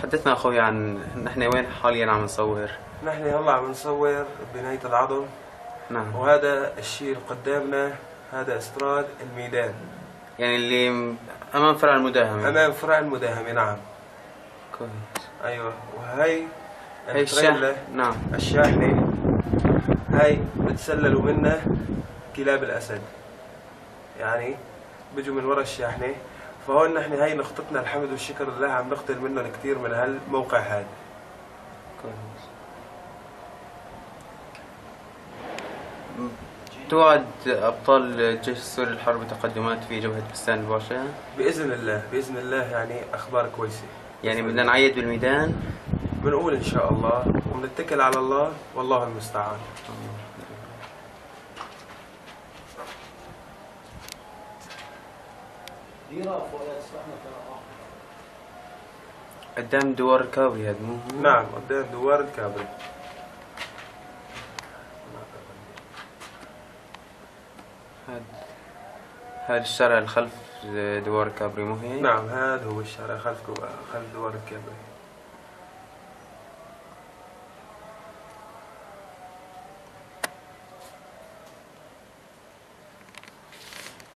حدثنا أخوي عن نحن وين حاليا عم نصور. نحن هلا عم نصور بناية العظم. نعم. وهذا الشيء اللي قدامنا هذا استراد الميدان، يعني اللي أمام فرع المداهمة. أمام فرع المداهمة، نعم. كويس. أيوة. وهي الشاحنة. نعم. الشاحنة هاي بتسللوا منها كلاب الأسد، يعني بيجوا من ورا الشاحنة. فهون نحن هاي نقطتنا الحمد والشكر لله عم نقتل منهم كثير من هالموقع هذا. كويس. توعد أبطال الجيش السوري الحرب بتقدمات في جبهة بستان الباشا؟ بإذن الله، بإذن الله، يعني أخبار كويسة. يعني بدنا نعيد بالميدان؟ بنقول إن شاء الله ونتكل على الله والله المستعان. قدام دوار الكابري هذا مو؟ نعم، قدام دوار الكابري. هذا الشارع الخلف دوار الكابري مو هيك؟ نعم، هذا هو الشارع خلف دوار الكابري.